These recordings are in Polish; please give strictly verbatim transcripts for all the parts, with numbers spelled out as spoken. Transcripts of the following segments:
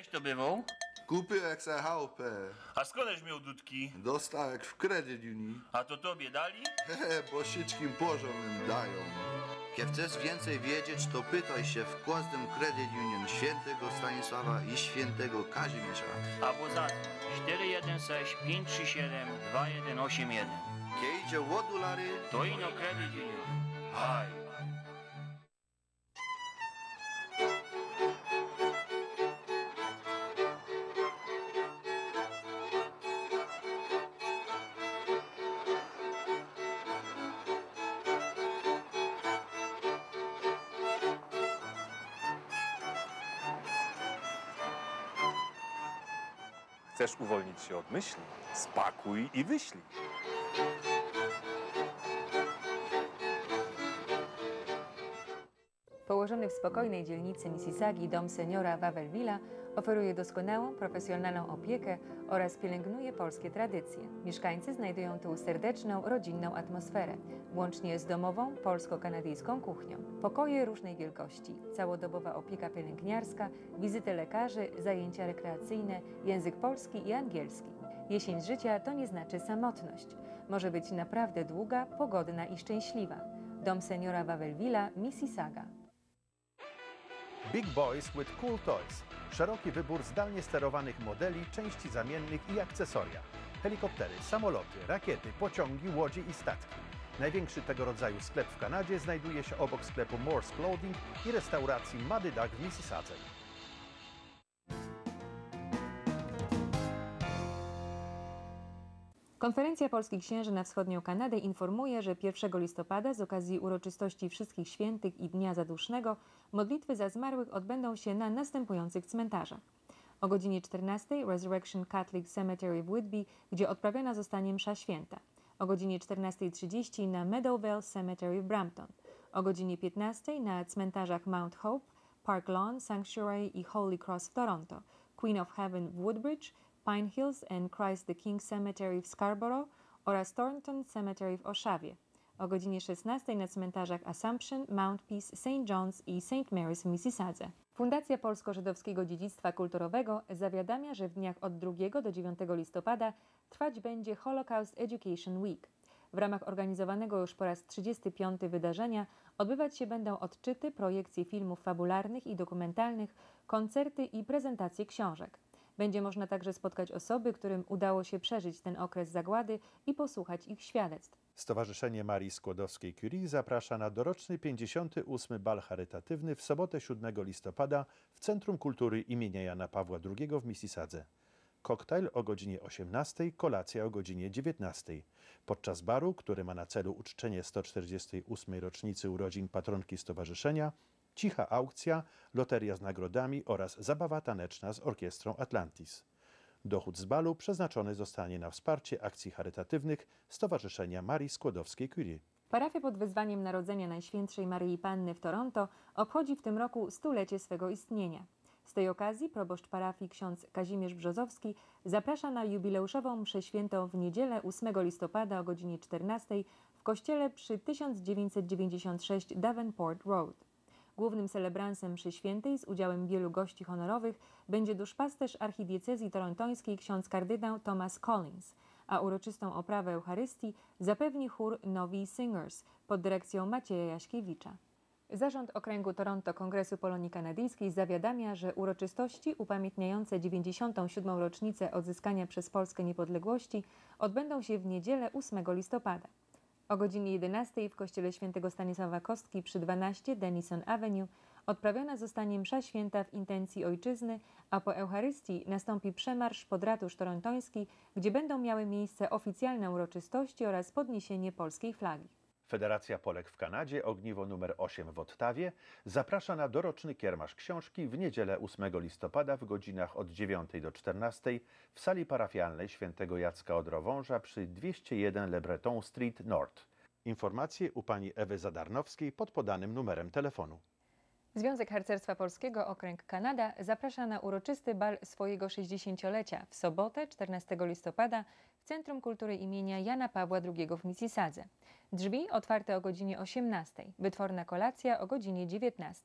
Żeś to bywał? Kupiłem se chałupę. A skądeś miał dudki? Dostałem w kredyt uni. A to tobie dali? Hehe, bo wszystkim porządnym dają. Jak chcesz więcej wiedzieć, to pytaj się w każdym Credit Union świętego Stanisława i świętego Kazimierza. Albo zadzwoń cztery jeden sześć pięć trzy siedem dwa jeden osiem jeden. Kiedy idzie o dolary, To ino Credit Union. Haj. Chcesz uwolnić się od myśli? Spakuj i wyślij. Położony w spokojnej dzielnicy Mississaugi dom seniora Wawelwilla oferuje doskonałą, profesjonalną opiekę oraz pielęgnuje polskie tradycje. Mieszkańcy znajdują tu serdeczną, rodzinną atmosferę, łącznie z domową, polsko-kanadyjską kuchnią. Pokoje różnej wielkości, całodobowa opieka pielęgniarska, wizyty lekarzy, zajęcia rekreacyjne, język polski i angielski. Jesień życia to nie znaczy samotność. Może być naprawdę długa, pogodna i szczęśliwa. Dom seniora Wawelwilla, Mississauga. Big Boys with Cool Toys. Szeroki wybór zdalnie sterowanych modeli, części zamiennych i akcesoria. Helikoptery, samoloty, rakiety, pociągi, łodzie i statki. Największy tego rodzaju sklep w Kanadzie znajduje się obok sklepu Morse Clothing i restauracji Muddy Duck w Mississadze. Konferencja Polskich Księży na Wschodnią Kanadę informuje, że pierwszego listopada z okazji uroczystości Wszystkich Świętych i Dnia Zadusznego modlitwy za zmarłych odbędą się na następujących cmentarzach. O godzinie czternastej Resurrection Catholic Cemetery w Whitby, gdzie odprawiona zostanie msza święta. O godzinie czternastej trzydzieści na Meadowvale Cemetery w Brampton. O godzinie piętnastej na cmentarzach Mount Hope, Park Lawn Sanctuary i Holy Cross w Toronto, Queen of Heaven w Woodbridge, Pine Hills and Christ the King Cemetery w Scarborough oraz Thornton Cemetery w Oshawie. O godzinie szesnastej na cmentarzach Assumption, Mount Peace, Saint John's i Saint Mary's w Mississadze. Fundacja Polsko-Żydowskiego Dziedzictwa Kulturowego zawiadamia, że w dniach od drugiego do dziewiątego listopada trwać będzie Holocaust Education Week. W ramach organizowanego już po raz trzydziesty piąty wydarzenia odbywać się będą odczyty, projekcje filmów fabularnych i dokumentalnych, koncerty i prezentacje książek. Będzie można także spotkać osoby, którym udało się przeżyć ten okres zagłady i posłuchać ich świadectw. Stowarzyszenie Marii Skłodowskiej-Curie zaprasza na doroczny pięćdziesiąty ósmy bal charytatywny w sobotę siódmego listopada w Centrum Kultury imienia Jana Pawła drugiego w Mississadze. Koktajl o godzinie osiemnastej, kolacja o godzinie dziewiętnastej. Podczas baru, który ma na celu uczczenie sto czterdziestej ósmej rocznicy urodzin patronki stowarzyszenia, cicha aukcja, loteria z nagrodami oraz zabawa taneczna z orkiestrą Atlantis. Dochód z balu przeznaczony zostanie na wsparcie akcji charytatywnych Stowarzyszenia Marii Skłodowskiej-Curie. Parafia pod wezwaniem Narodzenia Najświętszej Maryi Panny w Toronto obchodzi w tym roku stulecie swego istnienia. Z tej okazji proboszcz parafii ksiądz Kazimierz Brzozowski zaprasza na jubileuszową mszę świętą w niedzielę ósmego listopada o godzinie czternastej w kościele przy tysiąc dziewięćset dziewięćdziesiąt sześć Davenport Road. Głównym celebransem mszy świętej z udziałem wielu gości honorowych będzie duszpasterz archidiecezji torontońskiej ksiądz kardynał Thomas Collins, a uroczystą oprawę Eucharystii zapewni chór Novi Singers pod dyrekcją Macieja Jaśkiewicza. Zarząd Okręgu Toronto Kongresu Polonii Kanadyjskiej zawiadamia, że uroczystości upamiętniające dziewięćdziesiątą siódmą rocznicę odzyskania przez Polskę niepodległości odbędą się w niedzielę ósmego listopada. O godzinie jedenastej w kościele świętego Stanisława Kostki przy dwanaście Denison Avenue odprawiona zostanie msza święta w intencji ojczyzny, a po Eucharystii nastąpi przemarsz pod ratusz torontoński, gdzie będą miały miejsce oficjalne uroczystości oraz podniesienie polskiej flagi. Federacja Polek w Kanadzie, ogniwo numer osiem w Ottawie, zaprasza na doroczny kiermasz książki w niedzielę ósmego listopada w godzinach od dziewiątej do czternastej w sali parafialnej świętego Jacka Odrowąża przy dwieście jeden Le Breton Street North. Informacje u pani Ewy Zadarnowskiej pod podanym numerem telefonu. Związek Harcerstwa Polskiego Okręg Kanada zaprasza na uroczysty bal swojego sześćdziesięciolecia w sobotę czternastego listopada w Centrum Kultury imienia Jana Pawła drugiego w Mississadze. Drzwi otwarte o godzinie osiemnastej, wytworna kolacja o godzinie dziewiętnastej.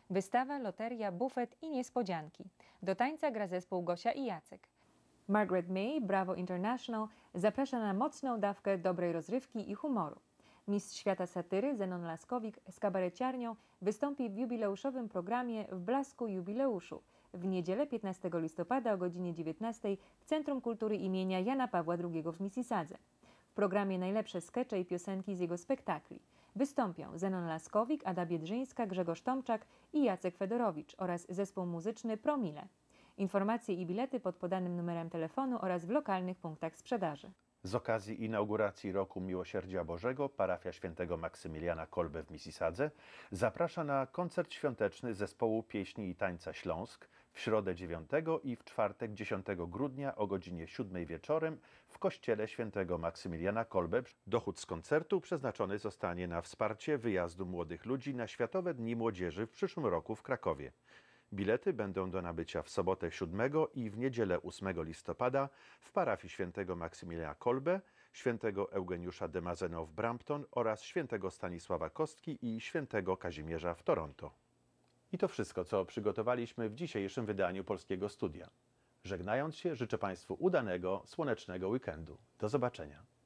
Wystawa, loteria, bufet i niespodzianki. Do tańca gra zespół Gosia i Jacek. Margaret May, Bravo International, zaprasza na mocną dawkę dobrej rozrywki i humoru. Mistrz świata satyry Zenon Laskowik z kabareciarnią wystąpi w jubileuszowym programie W blasku jubileuszu w niedzielę piętnastego listopada o godzinie dziewiętnastej w Centrum Kultury imienia Jana Pawła drugiego w Mississadze. W programie najlepsze skecze i piosenki z jego spektakli. Wystąpią Zenon Laskowik, Ada Biedrzyńska, Grzegorz Tomczak i Jacek Fedorowicz oraz zespół muzyczny Promile. Informacje i bilety pod podanym numerem telefonu oraz w lokalnych punktach sprzedaży. Z okazji inauguracji Roku Miłosierdzia Bożego parafia świętego Maksymiliana Kolbe w Mississadze zaprasza na koncert świąteczny zespołu pieśni i tańca Śląsk w środę dziewiątego i w czwartek dziesiątego grudnia o godzinie siódmej wieczorem w kościele świętego Maksymiliana Kolbe. Dochód z koncertu przeznaczony zostanie na wsparcie wyjazdu młodych ludzi na Światowe Dni Młodzieży w przyszłym roku w Krakowie. Bilety będą do nabycia w sobotę siódmego i w niedzielę ósmego listopada w parafii świętego Maksymiliana Kolbe, świętego Eugeniusza de Mazenot w Brampton oraz świętego Stanisława Kostki i świętego Kazimierza w Toronto. I to wszystko, co przygotowaliśmy w dzisiejszym wydaniu Polskiego Studia. Żegnając się, życzę Państwu udanego, słonecznego weekendu. Do zobaczenia.